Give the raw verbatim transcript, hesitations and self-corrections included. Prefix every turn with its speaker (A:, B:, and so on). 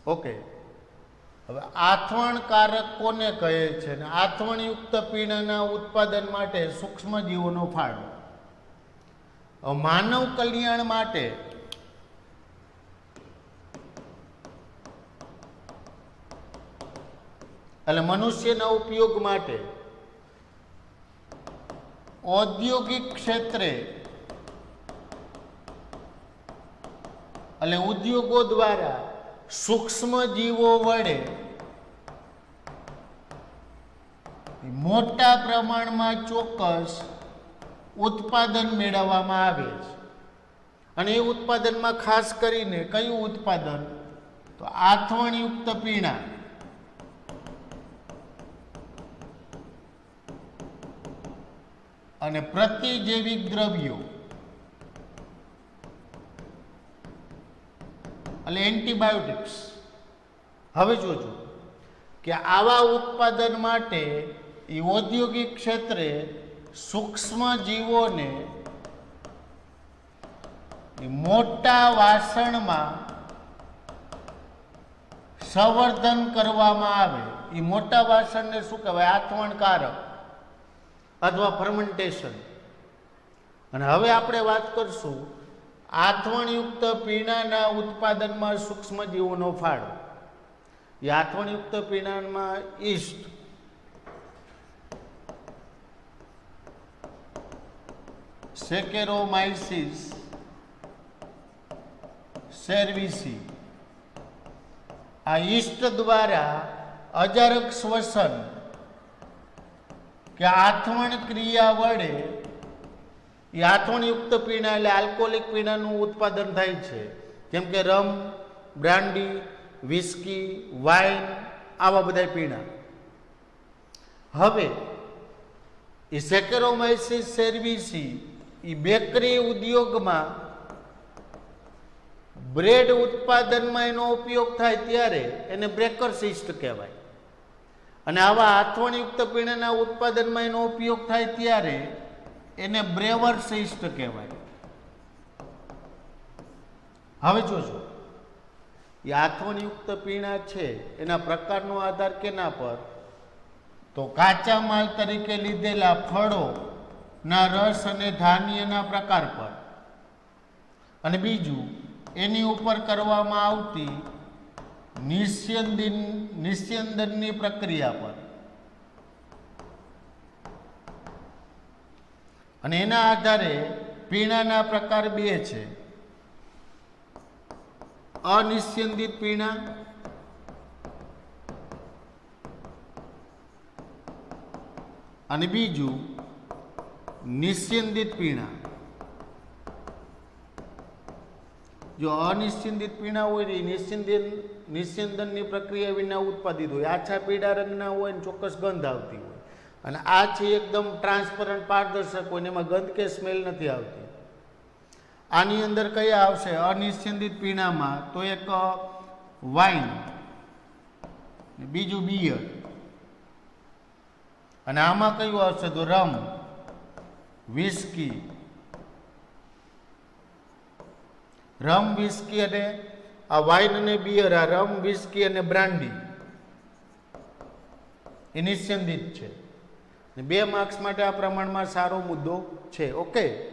A: Okay, હવે આથવણકારક કોને કહે છે ને આથવણયુક્ત પીણાના ઉત્પાદન માટે સૂક્ષ્મ જીવોનો ફાળો. માનવ કલ્યાણ માટે એટલે મનુષ્યના ઉપયોગ માટે ઔદ્યોગિક ક્ષેત્રે એટલે ઉદ્યોગો દ્વારા સૂક્ષ્મ જીવો વડે મોટા પ્રમાણમાં ચોક્કસ ઉત્પાદન મેળવવામાં આવે છે. અને એ ઉત્પાદનમાં ખાસ કરીને કયું ઉત્પાદન? તો આથવણયુક્ત પીણા અને પ્રતિજૈવિક દ્રવ્યો એટલે એન્ટીબાયોટિક્સ. હવે જોજો કે આવા ઉત્પાદન માટે એ ઔદ્યોગિક ક્ષેત્રે સૂક્ષ્મ જીવોને મોટા વાસણમાં સંવર્ધન કરવામાં આવે. એ મોટા વાસણને શું કહેવાય? આથવણકારક અથવા ફર્મેન્ટેશન. અને હવે આપણે વાત કરશું આથવણયુક્ત પીણાના ઉત્પાદનમાં સૂક્ષ્મ જીવોનો ફાળો. એ આથવણયુક્ત પીણામાં ઈસ્ટ, સેકેરોમાઇસિસ સેર્વિસી, આ ઈસ્ટ દ્વારા અજારક શ્વસન કે આથવણ ક્રિયા વડે એ આથવણયુક્ત પીણા એટલે આલ્કોહોલિક પીણાનું ઉત્પાદન થાય છે. જેમ કે રમ, બ્રાન્ડી, વિસ્કી, વાઇન, આવા બધા પીણા. હવે એ સેકેરોમાઇસિસ સેર્વિસી એ બેકરી ઉદ્યોગમાં બ્રેડ ઉત્પાદનમાં એનો ઉપયોગ થાય ત્યારે એને બ્રેકર્સ ઈસ્ટ કહેવાય. અને આવા આથવણયુક્ત પીણાના ઉત્પાદનમાં એનો ઉપયોગ થાય ત્યારે એને બ્રેવર્સ ઈસ્ટ કહેવાય. હવે જોજો એ આથવણયુક્ત પીણા છે એના પ્રકારનો આધાર કેના પર? તો કાચા માલ તરીકે લીધેલા ફળો ના રસ અને ધાન્યના પ્રકાર પર, અને બીજું એની ઉપર કરવામાં આવતી નિસ્યંદન નિસ્યંદનની પ્રક્રિયા પર. અને એના આધારે પીણાના પ્રકાર બે છે: અનિસ્યંદિત પીણા અને બીજું નિસ્યંદિત પીણા. જો અનિસ્યંદિત પીણા હોય ને નિસ્યંદન નિસ્યંદનની પ્રક્રિયા વિના ઉત્પાદિત હોય, આછા પીળા રંગના હોય ને ચોક્કસ ગંધ આવતી હોય. અને આ છે એકદમ ટ્રાન્સપરન્ટ પારદર્શક હોય ને એમાં ગંધ કે સ્મેલ નથી આવતી. આની અંદર કયા આવશે અનિસ્યંદિત પીણામાં? તો એક વાઇન, બીજું બિયર, અને આમાં કયું આવશે? તો રમ, વિસ્કી, રમ, વિસ્કી અને આ વાઇન અને બિયર, આ રમ, વિસ્કી અને બ્રાન્ડી એ નિસ્યંદિત છે. બે માર્ક્સ માટે આ પ્રમાણમાં સારો મુદ્દો છે. ઓકે.